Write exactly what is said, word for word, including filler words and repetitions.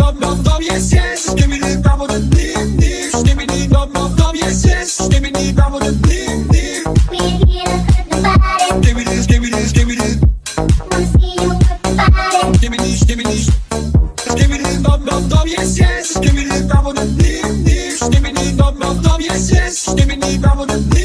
dum dum dum, yes yes. Skibidi bubble the dim dim. Skibidi dum dum dum, yes yes. Skibidi bubble the dim dim. We're here to put the body. Skibidi skibidi skibidi. Wanna see you put the body. Skibidi skibidi. Skibidi dum dum dum, yes yes. Skibidi bubble the dim dim. Skibidi dum dum dum, yes yes. Skibidi bubble the dim.